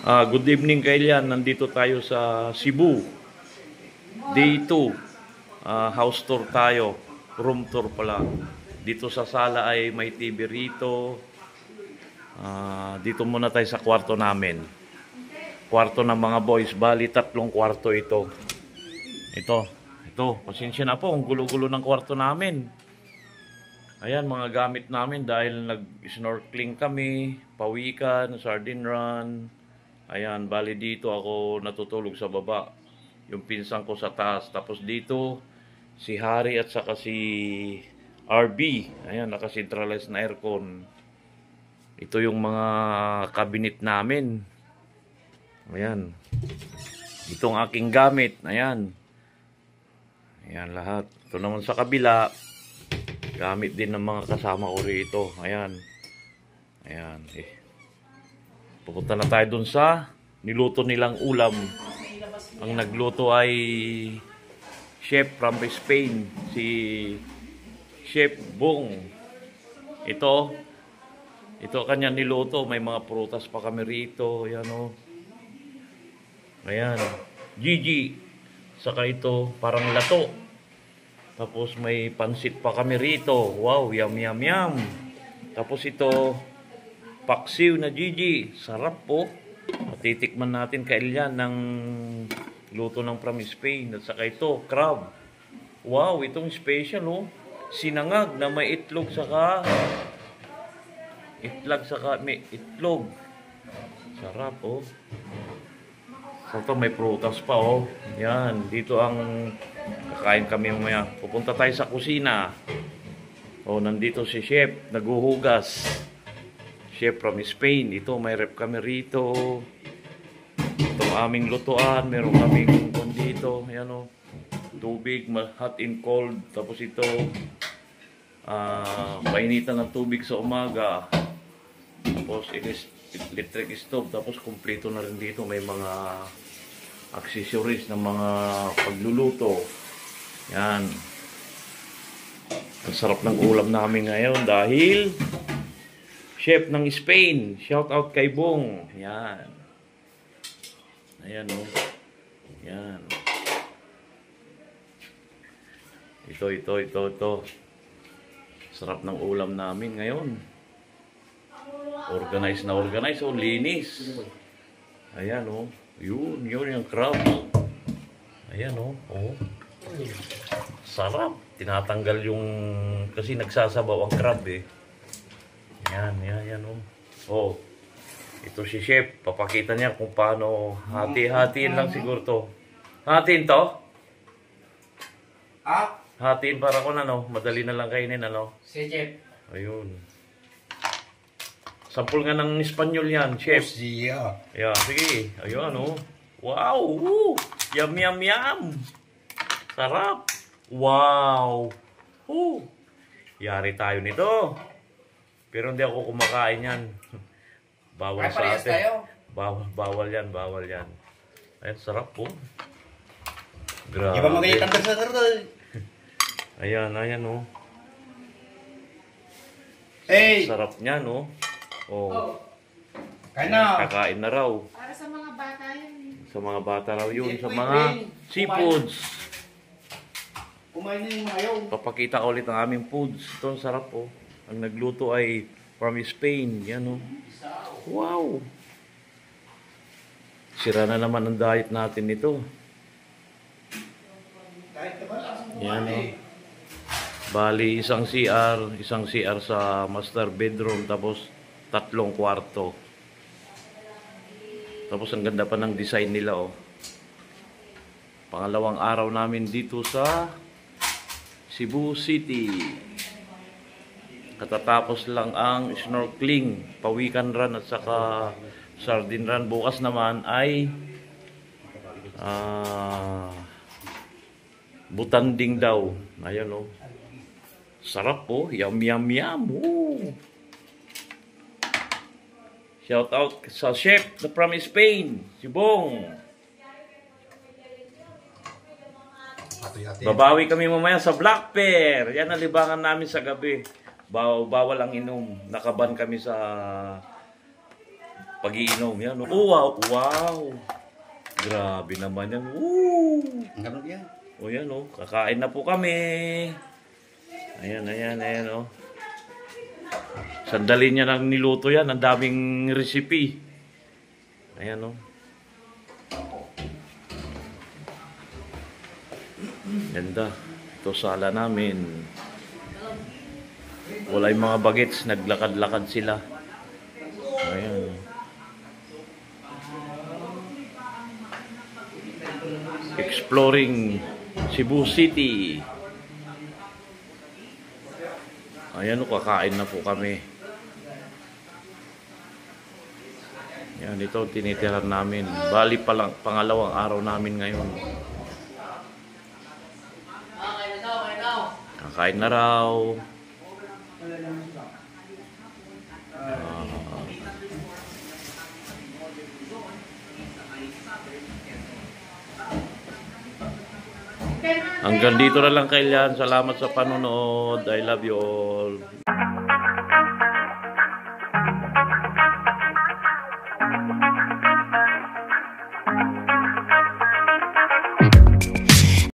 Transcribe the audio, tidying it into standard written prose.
Good evening Kailian, nandito tayo sa Cebu. Day 2, house tour tayo, room tour pala. Dito sa sala ay may TV rito. Dito muna tayo sa kwarto namin. Kwarto ng mga boys, bali 3 kwarto ito. Ito, pasensya na po, ang gulo-gulo ng kwarto namin. Ayan, mga gamit namin dahil nag-snorkeling kami, pawikan, sardine run. Ayan, bali dito ako natutulog sa baba. Yung pinsan ko sa taas. Tapos dito, si Harry at saka si RB. Ayan, naka-centralized na aircon. Ito yung mga cabinet namin. Ayan. Itong aking gamit. Ayan. Ayan lahat. Ito naman sa kabila. Gamit din ng mga kasama ko rito. Ayan. Ayan. Pupunta na tayo dun sa niluto nilang ulam. Ang nagluto ay chef from Spain. Si Chef Bong. Ito kanya niluto. May mga prutas pa kami rito. Ayan o. Ayan. Gigi. Saka ito parang lato. Tapos may pansit pa kami rito. Wow, yum yum yum. Tapos ito paksiw na Gigi. Sarap po. Titikman natin kailyan ng luto ng from Spain. At saka ito, crab. Wow, itong special oh. Sinangag na may itlog saka may itlog. Sarap oh. So ito may prutas pa oh. Yan, dito ang kakain kami mamaya. Pupunta tayo sa kusina. Oh, nandito si chef, naguhugas. Chef from Spain. Ito, may rep kami rito. Itong aming lutuan. Meron kaming dito. Ayan o. Tubig, hot and cold. Tapos ito, painitan ng tubig sa umaga. Tapos, electric stove. Tapos, kumpleto na rin dito. May mga accessories ng mga pagluluto. Yan. Ang sarap ng ulam namin ngayon dahil chef ng Spain. Shout out kay Bong. Yan. Ayan o. Yan. Ito. Sarap ng ulam namin ngayon. Organize na organize. O, linis. Ayan o. Yun yung crab. Ayan o. Sarap. Tinatanggal yung kasi nagsasabaw ang crab eh. Yan oh. Oh. Ito si chef, papakita niya kung paano hati-hatiin lang siguro to. Hatiin to? Hatiin para kung ano, madali na lang kainin ano. Si chef. Ayun. Sampol nga ng Espanyol yan, chef. Siya. Ayan, sige. Ayun oh. Wow! Yum yum yum! Sarap! Wow! Yari tayo nito. Pero hindi ako kumakain yan. Bawal sa atin. Bawal yan. Ayan, sarap po. Grabe. Iba magayitang sa turtle. Ayan oh. Hey! Sarap niyan oh. Oh. Kain na. Kakain na raw. Para sa mga bata yun. Sa mga bata raw yun. Sa mga seafoods. Kumain na yung mga yaw. Papakita ko ulit ang aming foods. Ito, sarap po. Ang nagluto ay from Spain. Yan o. Wow! Sira na naman ang diet natin nito. Yan o. Bali, isang CR sa master bedroom. Tapos, 3 kwarto. Tapos, ang ganda pa ng design nila o. Pangalawang araw namin dito sa Cebu City. Katatapos lang ang snorkeling, pawikan run at saka sardine run. Bukas naman ay butanding daw. Ayan o. Sarap po. Yum yum yum. Woo. Shout out sa chef from Spain, si Bong. Babawi kami mamaya sa Black Bear. Yan ang libangan namin sa gabi. Bawal ang inom. Nakaban kami sa pag-iinom. Yan. Oh, wow. Wow. Grabe naman yan. Woo! Ang ganun yan. O yan o. Kakain na po kami. Ayan, ayan, ayan o. Sandali niya nang niluto yan. Ang daming recipe. Ayan o. Ganda. Ito sala namin. Wala yung mga bagets. Naglakad-lakad sila. Ayan. Exploring Cebu City. Ayan o, kakain na po kami. Yan, ito tinitiran namin. Bali palang pangalawang araw namin ngayon. Kakain na raw. Hanggang dito na lang kailan. Salamat sa panonood. I love you all.